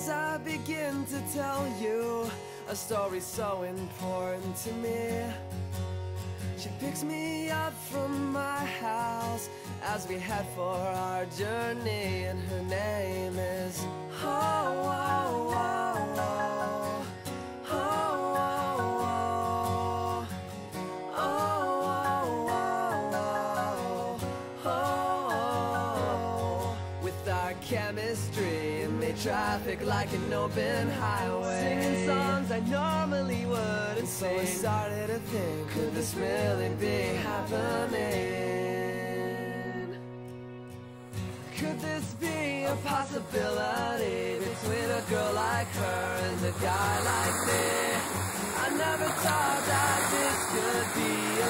as I begin to tell you a story so important to me. She picks me up from my house as we head for our journey, and her name is With our chemistry, made traffic like an open highway, singing songs I normally wouldn't sing. So I started to think, could this really be happening? Could this be a possibility between a girl like her and a guy like me? I never thought that this could be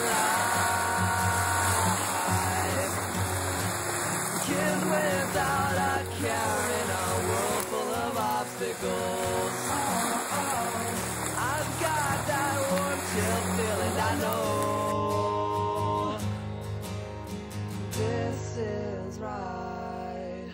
alive. Kids without a care in a world full of obstacles. I've got that warm, chill feeling. I know this is right.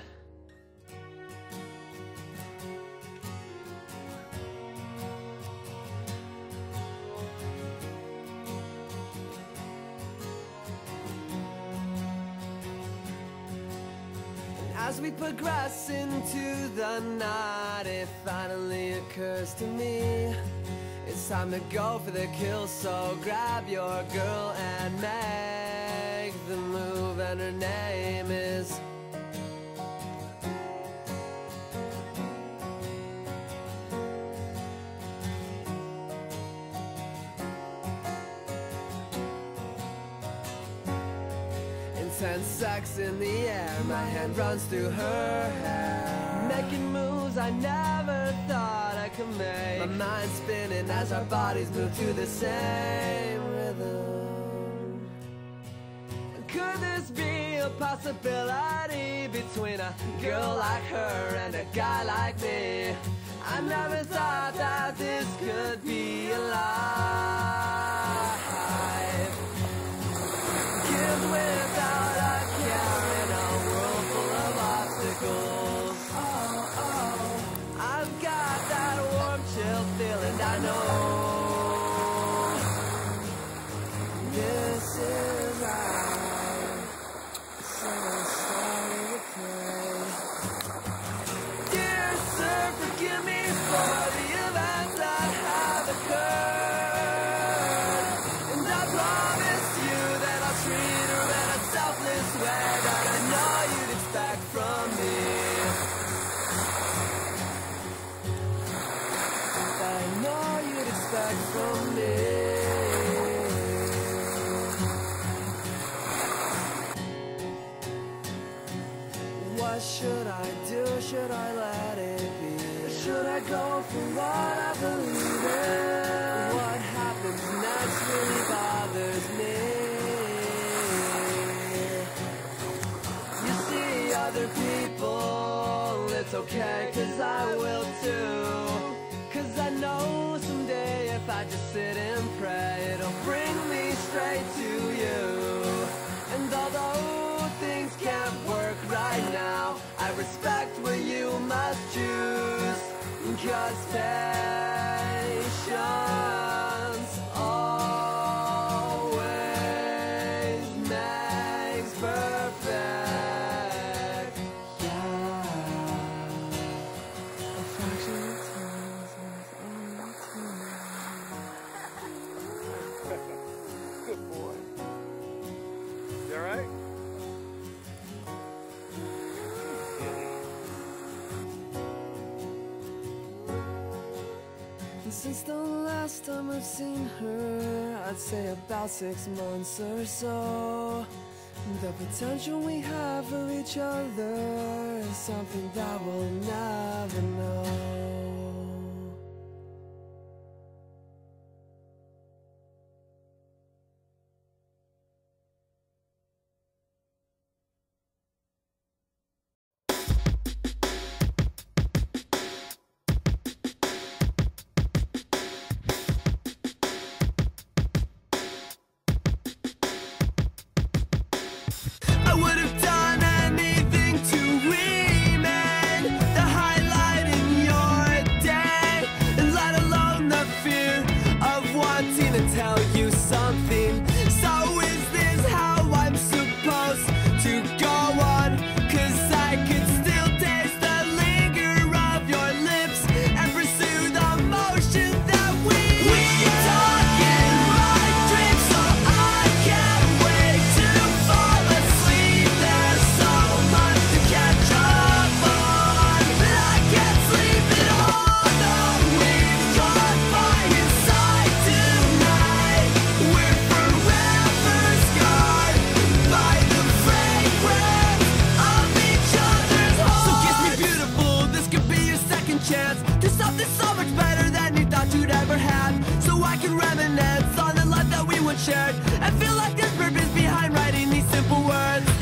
As we progress into the night, it finally occurs to me it's time to go for the kill. So grab your girl and make the move, and her name is intense sex in the air. My hand runs through her hair, making moves I never thought I could make. My mind spinning as our bodies move to the same rhythm. Could this be a possibility between a girl like her and a guy like me? I never thought that this could be alive. Kids without a care in a world full of obstacles. I've got that warm, chill feeling. I know this is right. So I started to pray. Dear sir, forgive me for the events that have occurred, and I promise you that I'll treat her in a selfless way that I know you'd expect from me. That I know you'd expect from me. What should I do? Should I let it be? Or should I go for what I believe in? What happens next really bothers me. You see other people, it's okay, 'cause I will too. 'Cause I know someday if I just sit and pray, it'll bring me straight to you. And although things can't work right now, I respect what you must choose. 'Cause patience always makes perfect. Yeah, a fraction of times is only two. Good boy. You all right? Since the last time I've seen her, I'd say about 6 months or so. The potential we have for each other is something that we'll never know. I would have done anything to remain the highlight in your 18 and tell you something. So is this how I'm supposed to go on? 'Cause I could still taste the linger of your lips and pursue the motion that we talk in my dreams. So I can't wait to fall asleep. There's so much to catch up on, but I can't sleep at all. No, we've got by his side tonight. We're forever scarred by the fragrance of each other's hearts. So kiss me beautiful, this could be your second chance to something so much better than you thought you'd ever have. So I can reminisce on the life that we once shared and feel like there's purpose behind writing these simple words.